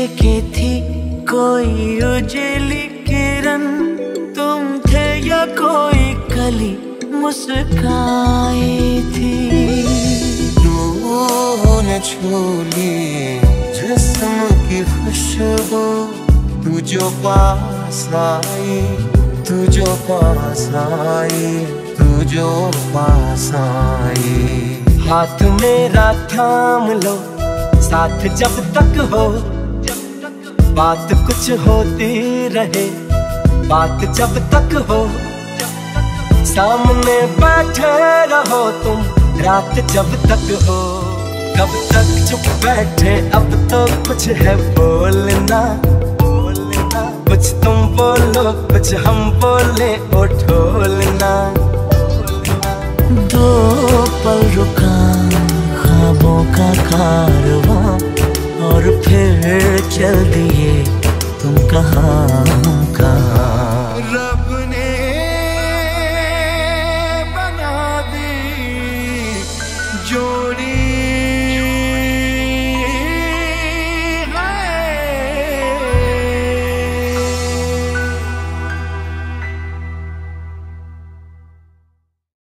की थी कोई उजली किरण, तुम थे या कोई कली मुस्काई थी। रूह ने छू ली जिस्म की खुशबू, तू जो पास आई, तू जो पास आई, तू जो पास आई। हाथ मेरा थाम लो साथ जब तक हो, बात कुछ होती रहे बात जब तक हो। सामने बैठे रहो तुम रात जब तक हो। कब तक चुप बैठे अब तो कुछ है बोलना, कुछ तुम बोलो कुछ हम बोले ओ ढोलना। दो पल रुका ख्वाबों का कारवां और फिर चल दिए तुम कहाँ।